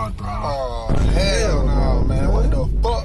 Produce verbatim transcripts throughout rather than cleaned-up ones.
God, bro. Oh, hell no, man. What the fuck?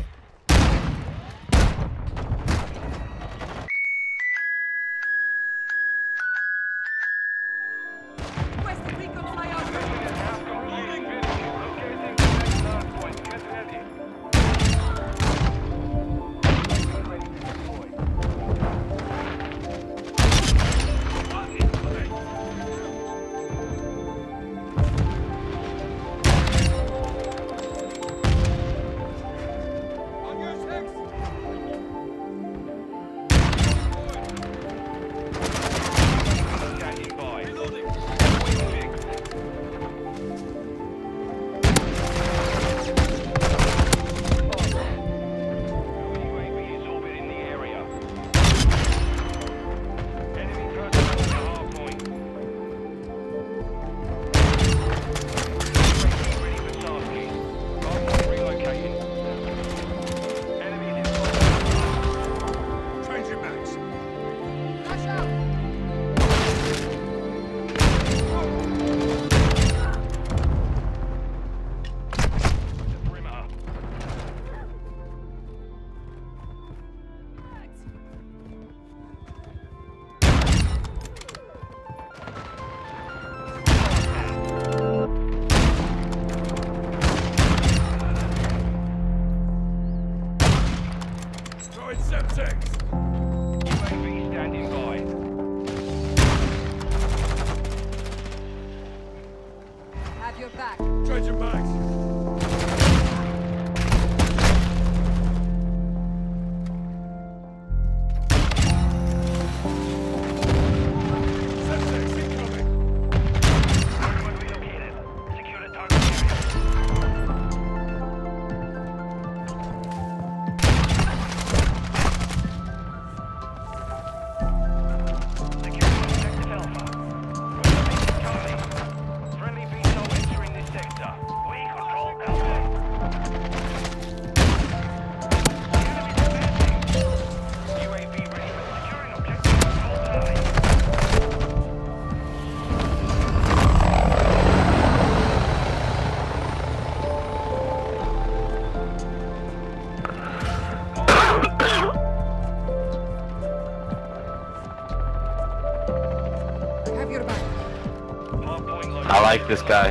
I like this guy.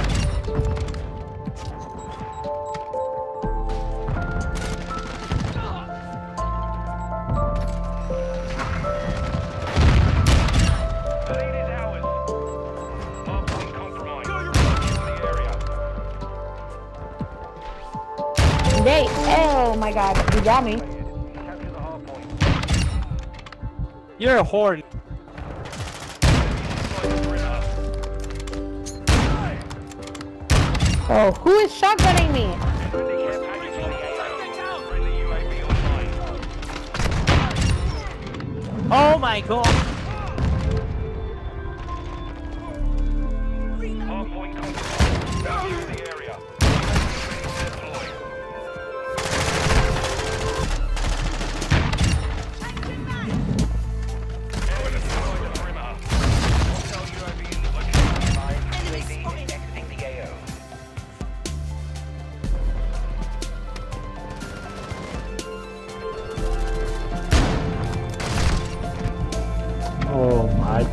Nate, oh my god, you got me. You're a whore. Oh, who is shotgunning me? Oh my god. Oh my.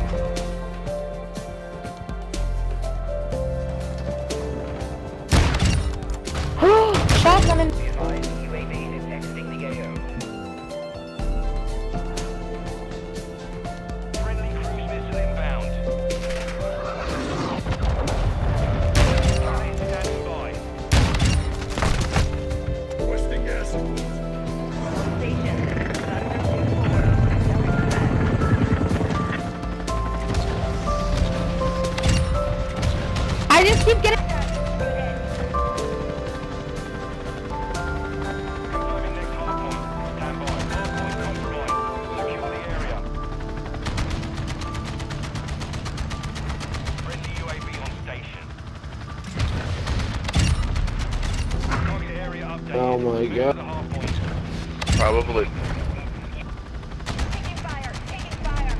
Shotgunning. U A V is exiting the A O. Friendly cruise missile inbound. Target standing by. Requesting gas. Station. I just keep getting. Confirming next hard point. Stand by. Hard point compromised. Secure the area. Friendly U A V on station. Target area updated. Oh my Move to god. the hard point. Probably. Taking fire. Taking fire.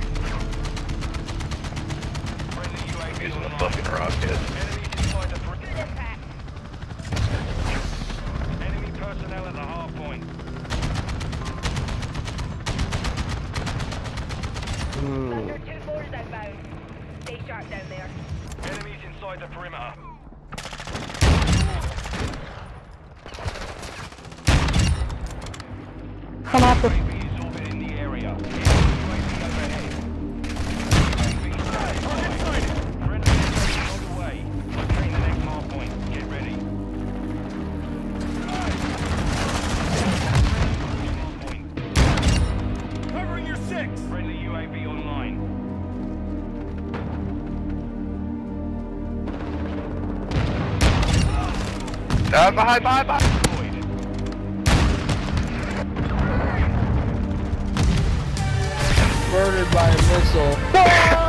Friendly U A V Using a online. fucking rocket. Enemies inside the perimeter. Come after. U A V is orbiting the area. U A V overhead. U A V standing by. Friendly is on the way. Locating the next mark point. Get ready. Covering your six. Friendly U A V online. Uh, behind, behind, behind. Murdered by a missile.